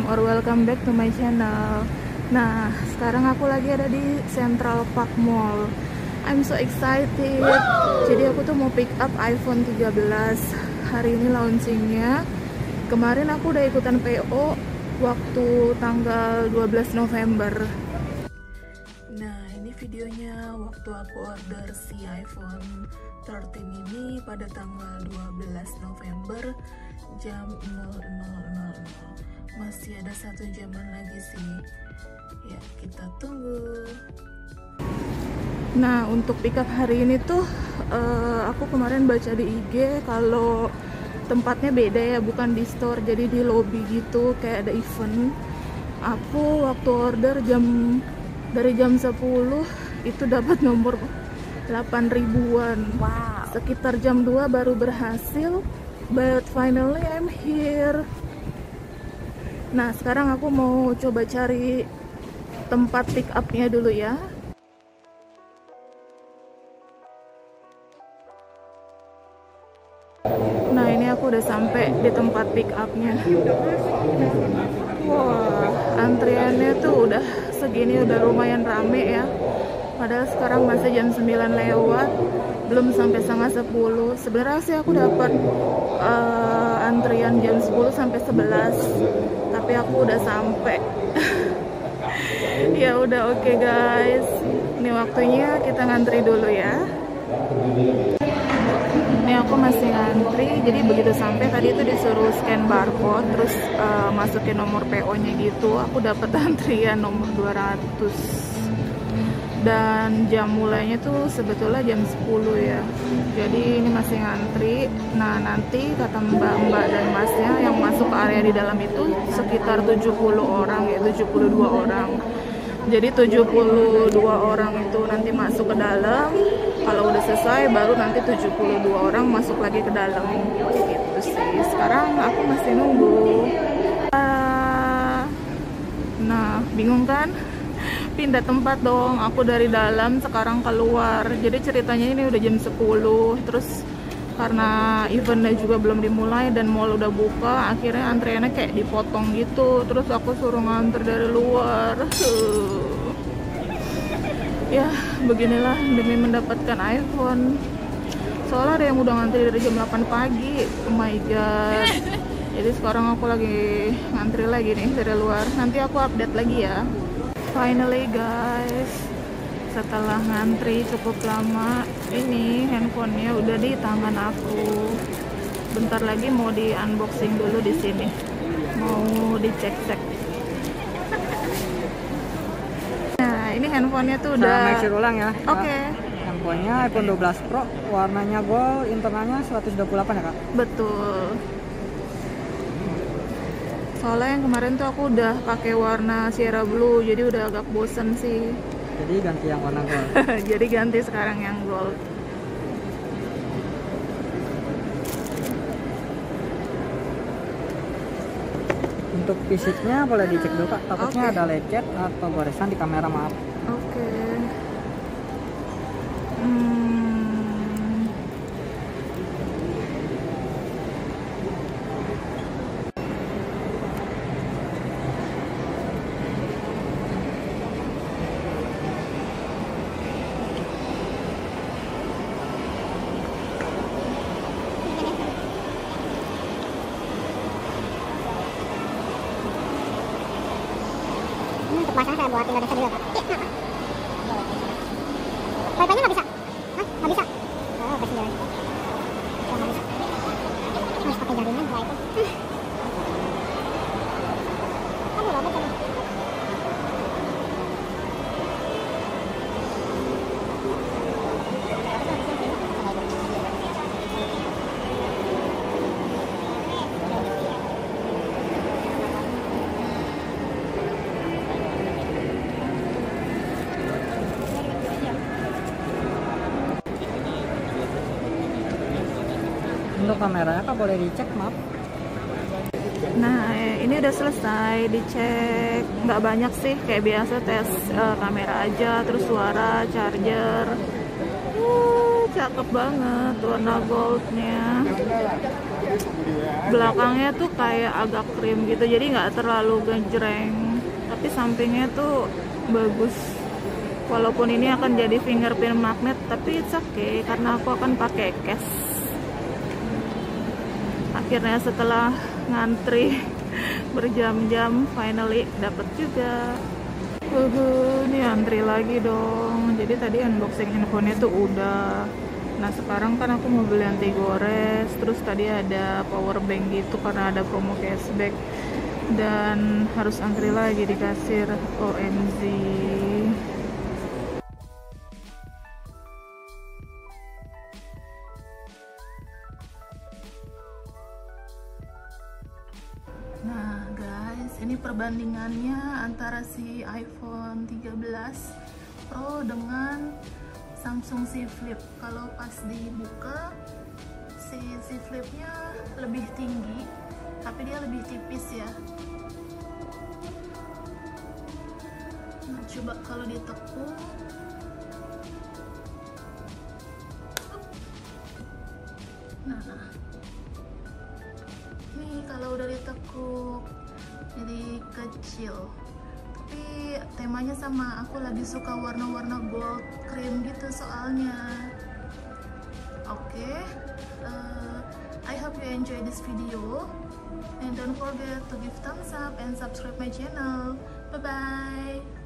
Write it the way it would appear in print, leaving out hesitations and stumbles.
or welcome back to my channel. Nah, sekarang aku lagi ada di Central Park Mall. I'm so excited. Jadi aku tuh mau pick up iPhone 13. Hari ini launchingnya. Kemarin aku udah ikutan PO waktu tanggal 12 November. Nah, ini videonya waktu aku order si iPhone 13 ini pada tanggal 12 November jam 00.00. Masih ada 1 jaman lagi sih. Ya, kita tunggu. Nah, untuk pick up hari ini tuh aku kemarin baca di IG kalau tempatnya beda ya, bukan di store, jadi di lobby gitu, kayak ada event. Aku waktu order dari jam 10 itu dapat nomor 8.000-an. Wow. Sekitar jam 2 baru berhasil, but finally I'm here. Nah, sekarang aku mau coba cari tempat pick up-nya dulu ya. Nah, ini aku udah sampai di tempat pick up-nya. Wah, antriannya tuh udah segini, udah lumayan rame ya. Padahal sekarang masih jam 9 lewat, belum sampai setengah 10. Sebenarnya sih aku dapat antrian jam 10 sampai 11, tapi aku udah sampai. Ya udah, oke guys, ini waktunya kita ngantri dulu ya. Ini aku masih ngantri, jadi begitu sampai tadi itu disuruh scan barcode, terus masukin nomor PO-nya gitu. Aku dapat antrian nomor 200. Dan jam mulainya tuh sebetulnya jam 10 ya. Jadi ini masih ngantri. Nah, nanti kata mbak-mbak dan masnya yang masuk ke area di dalam itu sekitar 70 orang ya, 72 orang. Jadi 72 orang itu nanti masuk ke dalam. Kalau udah selesai baru nanti 72 orang masuk lagi ke dalam. Gitu sih. Sekarang aku masih nunggu. Nah, bingung kan? Pindah tempat dong. Aku dari dalam sekarang keluar. Jadi ceritanya ini udah jam 10. Terus karena eventnya juga belum dimulai dan mall udah buka, akhirnya antriannya kayak dipotong gitu. Terus aku suruh nganter dari luar. Ya, beginilah demi mendapatkan iPhone. Soalnya ada yang udah ngantri dari jam 8 pagi. Oh my god. Jadi sekarang aku lagi ngantri lagi nih dari luar. Nanti aku update lagi ya. Finally guys, setelah ngantri cukup lama, ini handphonenya udah di tangan aku. Bentar lagi mau di unboxing dulu di sini, mau dicek-cek. Nah, ini handphonenya tuh udah. Saya make sure ulang ya. Oke. Handphonenya iPhone 12 Pro, warnanya gold, internalnya 128 ya kak? Betul. Soalnya yang kemarin tuh aku udah pakai warna Sierra Blue, jadi udah agak bosen sih. Jadi ganti yang warna gold. Jadi ganti sekarang yang gold. Untuk fisiknya boleh dicek dulu kak, takutnya ada lecet atau goresan di kamera, maaf. Oke. Untuk bahasa saya buat Indonesia dulu Pak. Wifi-nya nggak bisa? Hah? Nggak bisa? Oh, versi jalan. Oh, nggak bisa. Harus pakai jaringan wifi. Kamu loh, betul. Untuk kameranya kak boleh dicek, maaf. Nah, ini udah selesai dicek. Nggak banyak sih, kayak biasa tes kamera aja, terus suara, charger. cakep banget warna goldnya. Belakangnya tuh kayak agak krim gitu, jadi nggak terlalu gejreng, tapi sampingnya tuh bagus. Walaupun ini akan jadi fingerprint magnet, tapi it's okay karena aku akan pakai case. Akhirnya setelah ngantri berjam-jam, finally dapat juga. Ini antri lagi dong. Jadi tadi unboxing handphonenya tuh udah. Nah sekarang kan aku mau beli anti gores. Terus tadi ada power bank gitu karena ada promo cashback. Dan harus antri lagi di kasir. OMG. Nah guys, ini perbandingannya antara si iPhone 13 Pro dengan Samsung Z Flip. Kalau pas dibuka, si Z Flipnya lebih tinggi, tapi dia lebih tipis ya. Nah coba kalau ditekuk, nah nih kalau udah ditekuk jadi kecil, tapi temanya sama, aku lagi suka warna-warna gold cream gitu soalnya. Oke, I hope you enjoy this video and don't forget to give thumbs up and subscribe my channel. Bye bye.